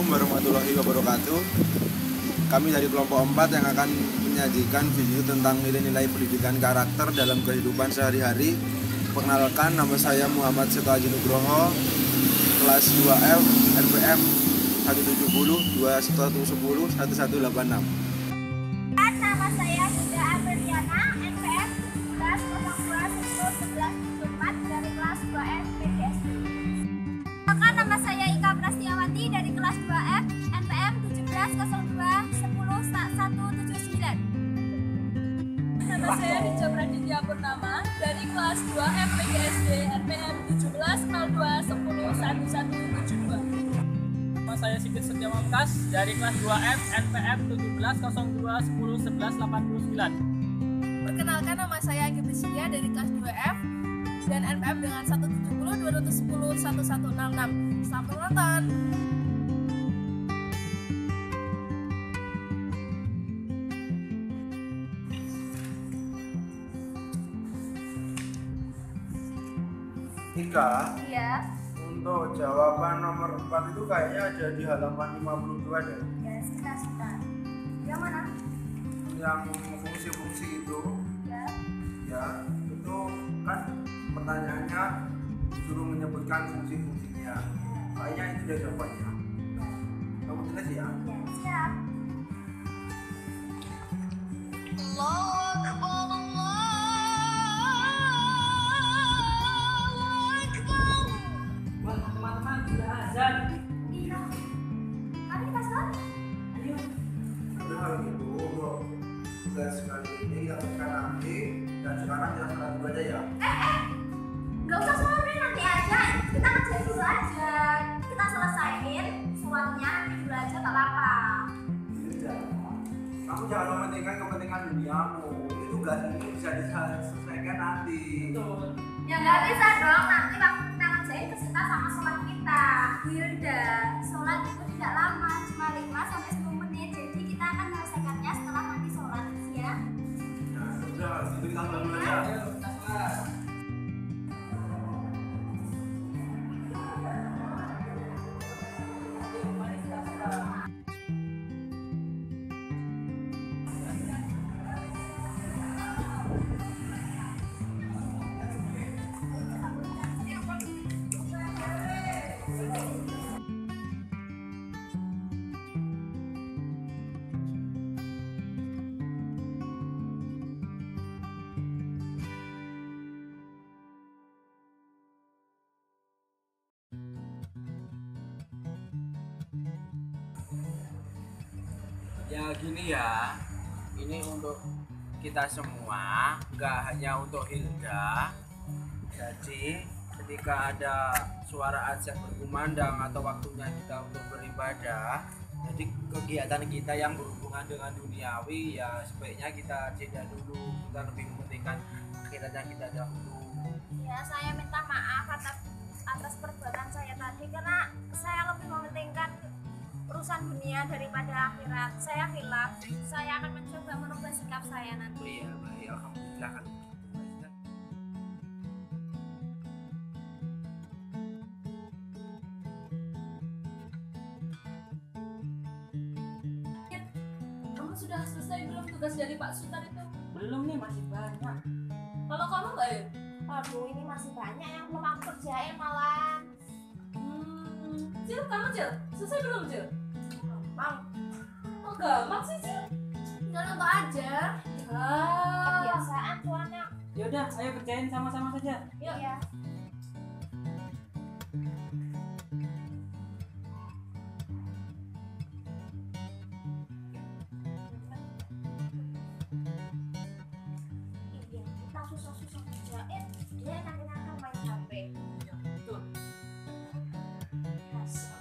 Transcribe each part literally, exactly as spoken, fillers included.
Assalamualaikum warahmatullahi wabarakatuh. Kami dari kelompok empat yang akan menyajikan video tentang nilai-nilai pendidikan karakter dalam kehidupan sehari-hari. Perkenalkan, nama saya Muhammad Seto Haji Nugroho, kelas dua F, N P M satu tujuh nol dua satu satu satu satu delapan enam. Nama saya Bunda Apriliana, N P M kelas nol dua satu sebelas tujuh empat dari kelas dua F P D S D. Maka nama saya Ika Prastiawati dari kelas dua F N P M tujuh belas nol dua sepuluh satu tujuh sembilan. Nama saya Rijo Praditya Purnama dari kelas dua F P D S D N P M tujuh belas nol dua sepuluh satu satu tujuh dua. Nama saya Sigit Setia Mamkas dari kelas dua F N P M tujuh belas nol dua sepuluh sebelas delapan puluh sembilan. Perkenalkan, nama saya Anggi Priscilia dari kelas dua F dan N P M dengan satu tujuh nol dua satu nol satu satu enam enam. Selamat menonton. Ika, Iya. untuk jawaban nomor empat itu kayaknya ada di halaman lima puluh dua deh. Ya, sebentar, sebentar. Yang mana? Yang fungsi-fungsi itu, Ya. ya, itu kan pertanyaannya disuruh menyebutkan fungsi-fungsinya. Kayaknya itu dia jawabannya. Kamu tulis ya? Ya, siap. Allahu Akbar, Wah, teman-teman sudah azan. Iya. Mari kita sholat. Ayo. Udah kalau gitu, untuk tugas kali ini kita tekan nanti dan sekarang kita sholat dulu aja ya. Eh, eh. Nggak usah sholat nanti aja. Kita kerjain dulu aja. Kita selesaiin sholatnya nanti dulu aja, tak apa-apa. Tidak. Kamu jangan mementingkan kepentingan duniamu. Ini tugas ini bisa diselesaikan nanti. Betul. Ya nggak bisa dong, nanti waktu kita ngerjain kesulitan sama sholat kita. Hilda, sholat itu tidak lama, cuma lima sampai sepuluh menit. Jadi kita akan menyelesaikannya setelah nanti sholat, ya. Nah, sudah, itu kita sholat dulu aja. Ayo, kita sholat. Ayo, mari kita sholat. Ya gini ya, ini untuk kita semua, nggak hanya untuk Hilda. Jadi ketika ada suara azan berkumandang atau waktunya kita untuk beribadah, jadi kegiatan kita yang berhubungan dengan duniawi ya sebaiknya kita jeda dulu, kita lebih mementingkan akhiratnya kita dahulu. Ya, saya minta maaf atas atas perbuatan saya tadi karena saya lebih mementingkan urusan dunia daripada akhirat. Saya hilaf. Saya akan mencoba merubah sikap saya Oh nanti. iya, baik, alhamdulillah kan. Kamu sudah selesai belum tugas dari Pak Sultan itu? Belum nih, masih banyak. Kalau kamu nggak ya? Aduh, ini masih banyak yang belum aku kerjain malah. Hmm, Cil, kamu Cil, selesai belum Cil? Gampang. Oh gampang sih Cil. Tinggal nonton aja. Ah, Kebiasaan tuh anak. Yaudah, ayo kerjain sama-sama saja. Yuk. Ya. Iya, kita susah-susah kerjain. Dia enak-enakan main H P. Ya, betul. Asal.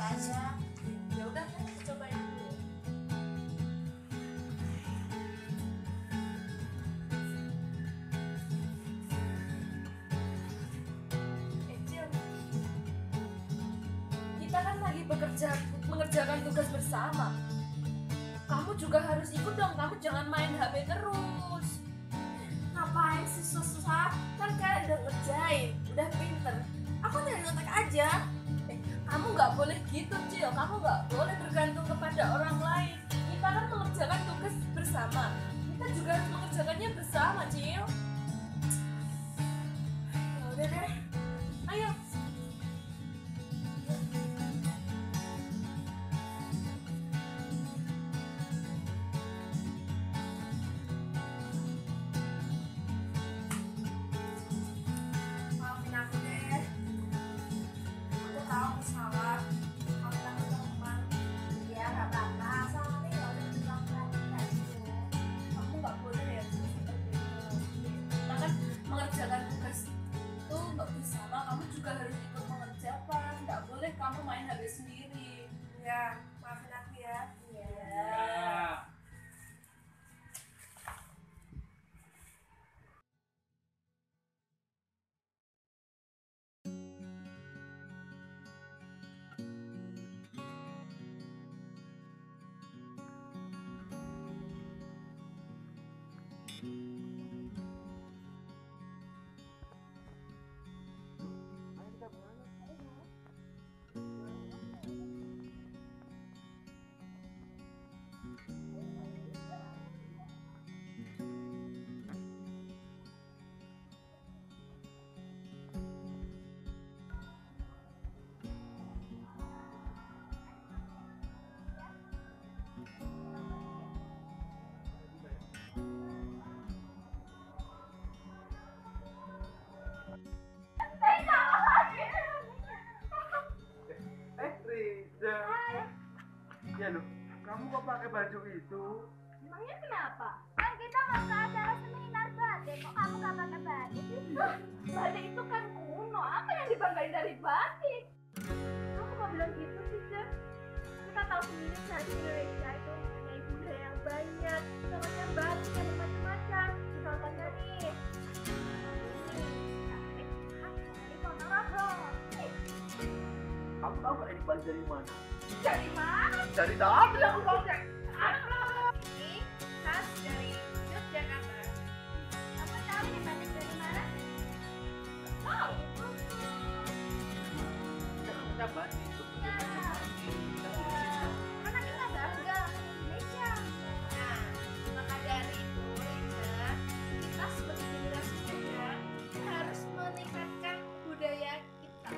aja. Ya udah, kita cobain dulu. Eh, Cil. Kita kan lagi bekerja mengerjakan tugas bersama. Kamu juga harus ikut dong, kamu jangan main H P terus. Ngapain sih susah? Kan kalian udah ngerjain, udah pinter. Aku tinggal ngetek aja. Eh, kamu nggak boleh gitu, Cil. Kamu nggak boleh bergantung kepada orang lain. Kita kan mengerjakan tugas bersama. Kita juga harus mengerjakannya bersama, Cil. Ya udah deh. Ayo. Maafin aku deh. Aku tahu aku salah. Maafin aku teman. Ya nggak apa-apa. Asal nanti nggak usah diulang-ulang kayak gitu. Kamu nggak boleh ya seperti itu. Kita kan mengerjakan tugas itu nggak bersama. Kamu juga harus ikut mengerjakan. Nggak boleh kamu main H P sendiri. Ya, maafin aku ya. Ya. Eh, Riza. Ya lu, kamu kok pakai baju itu? Emangnya kenapa? Kan kita mau ke acara seminar batik. Kok kamu gak pakai batik sih? Batik itu kan kuno. Apa yang dibanggain dari batik? Kamu kok bilang gitu sih, Cep? Kita tahu sendiri kan Indonesia itu punya budaya yang banyak. Namanya batik yang macam-macam. Contohnya nih. Batik khas dari Ponorogo. Kamu tahu gak ini baju dari mana? Dari mana? Dari tadi aku tahu deh. Ini khas dari Yogyakarta. Kamu tahu ini batik dari mana? Tahu. Kita batik itu. Karena kita bangga sama Indonesia. Nah, maka dari itu, Reza, kita sebagai generasi muda harus meningkatkan budaya kita.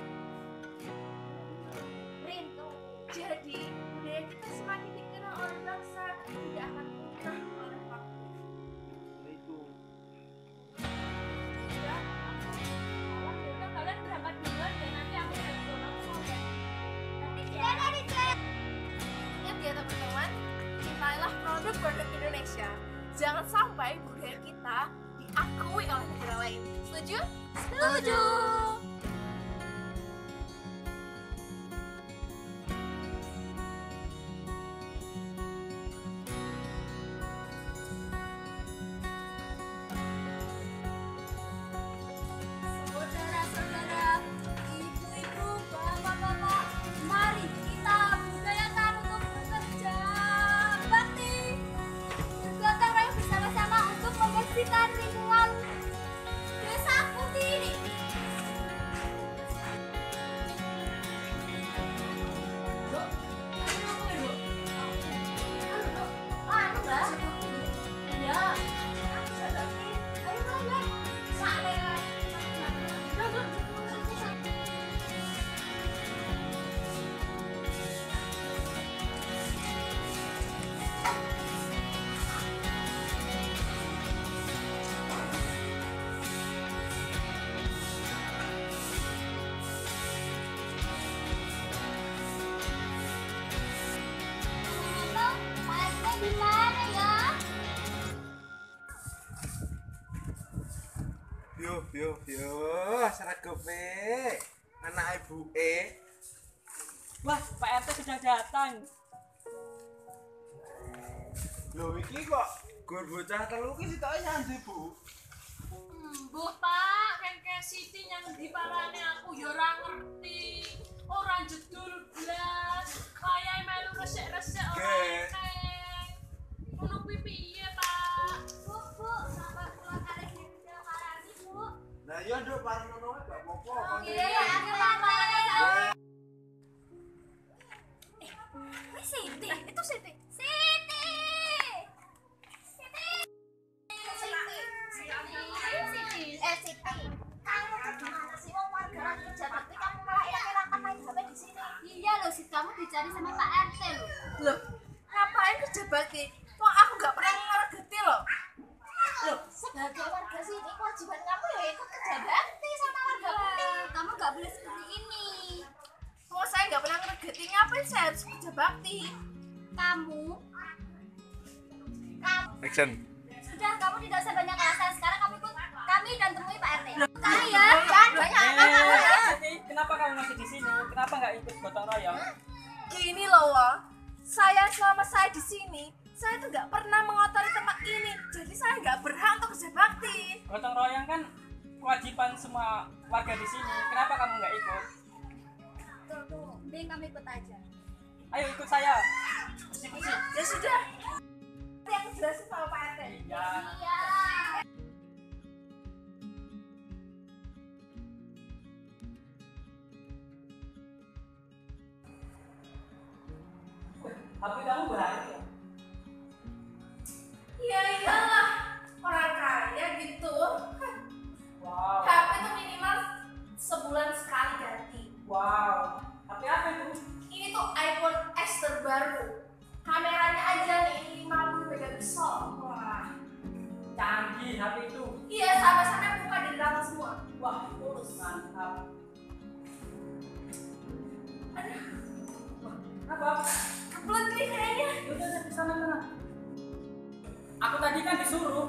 Rintu. Jadi, budaya kita semakin dikenal oleh bangsa, tidak akan punah oleh waktu. Itu. Ya, aku salah. Yaudah, kalian berangkat duluan ya. Nanti aku akan pulang sampai. Nanti dadah, Reza. Ingat ya teman-teman, cintailah produk-produk Indonesia. Jangan sampai budaya kita diakui oleh negara lain. Setuju? Setuju. Saudara-saudara, ibu-ibu, bapak-bapak, mari kita budayakan untuk bekerja bakti. Bergotong royong bersama-sama untuk membersihkan lingkungan desa Putih ini. Dok, ayo ngomong ya, Dok. Halo, Dok. Anu, Mbak. Iya. Ayo, Mbak, Mbak. Saya. Dok, Dok. Mainnya di mana ya? Yo yo yo, seragepe anak ibu e. Wah, Pak R T sudah datang. Loh iki kok gur bocah telu ki sitoke nyandi, Bu. Mbuh Pak, kengke Siti yang diparani aku ya ora ngerti. Ora jedul blas. Kayak melu resik-resik ora Ge. eneng. Ngono kuwi piye, Pak? Bu, Bu, sabar pulang kali Hilda Marani, Bu. Nah iya nduk parnono gak apa-apa. Oh, Kon iya, iki. aku lama. Ini Siti, itu Siti. Siti. Siti. Siti. Siti. Eh, Siti. Kamu gimana sih wong warga lagi kerja bakti kamu malah enak-enakan main H P di sini? Iya loh, sih kamu dicari sama Pak R T loh. Loh, ngapain kerja bakti? Wong aku gak pernah ngergeti loh. Loh, sebagai warga sini kewajiban kamu ya ikut kerja bakti sama warga bakti. Kamu gak boleh seperti ini. Wong saya gak pernah ngergeti, ngapain saya harus kerja bakti? Kamu, kamu Action. sudah kamu tidak usah banyak alasan. Sekarang kamu ikut kami dan temui Pak R T. Saya jangan banyak alasan kamu ya. Siti, kenapa kamu masih di sini? Kenapa nggak ikut gotong royong? Gini loh, Wong. Saya selama saya di sini, saya tuh nggak pernah mengotori tempat ini. Jadi saya nggak berhak untuk kerja bakti. Gotong royong kan kewajiban semua warga di sini. Kenapa kamu nggak ikut? Tuh, tuh, mending kamu ikut aja. Ayo ikut saya. Bersih-bersih. Ya sudah. Yang jelasin sama Pak R T. Iya. Iya. Tapi kamu berani ya? Iya iyalah, orang kaya gitu. Wow. H P itu minimal sebulan sekali ganti. Wow. Tapi apa itu? Ini tuh iPhone X terbaru. Kameranya aja nih lima puluh megapiksel. Wah, Canggih H P itu. iya sampai-sampai buka di dalam semua. Wah, mulus mantap. Aduh, Apa? kebelet nih kayaknya. Udah di sana sana. Aku tadi kan disuruh.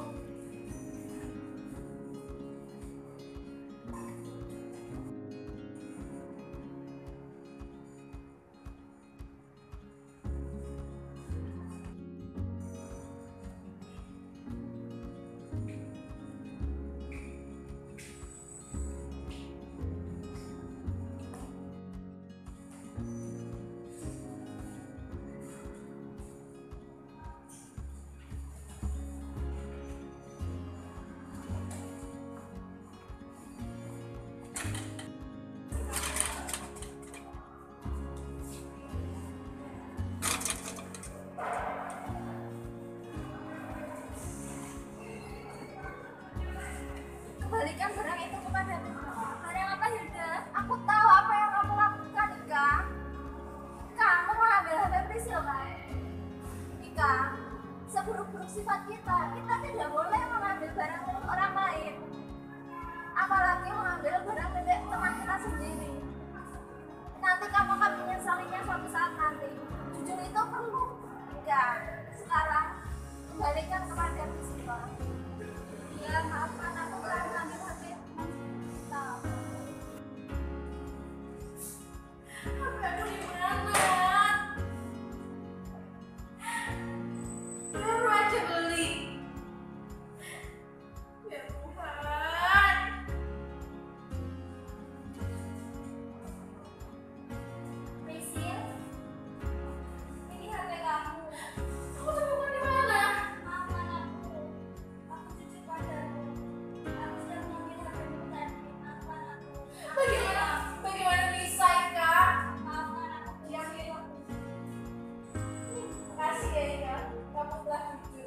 Kembalikan barang itu kepadaku. Barang apa Hilda? Aku tahu apa yang kamu lakukan, Ika. Kamu mengambil H P Priscil, kan? Ika, seburuk-buruk sifat kita, kita tidak boleh mengambil barang milik orang lain. Apalagi mengambil barang milik teman kita sendiri. Nanti kamu akan menyesalinya suatu saat nanti. Jujur itu perlu, Ika. Sekarang kembalikan kepada Priscil. Ya, maafkan aku telah mengambil H P kita. H P aku di mana? Baru aja beli. Ya Tuhan. Priscil, ini H P kamu. Aku temukan di mana? Maafkan aku. Aku jujur padamu. Aku sudah mengambil H P-mu tadi. Maafkan aku. Bagaimana? Bagaimana bisa, Ika? Maafkan aku. Yakin aku. Terima kasih ya, Ika. Kamu telah jujur.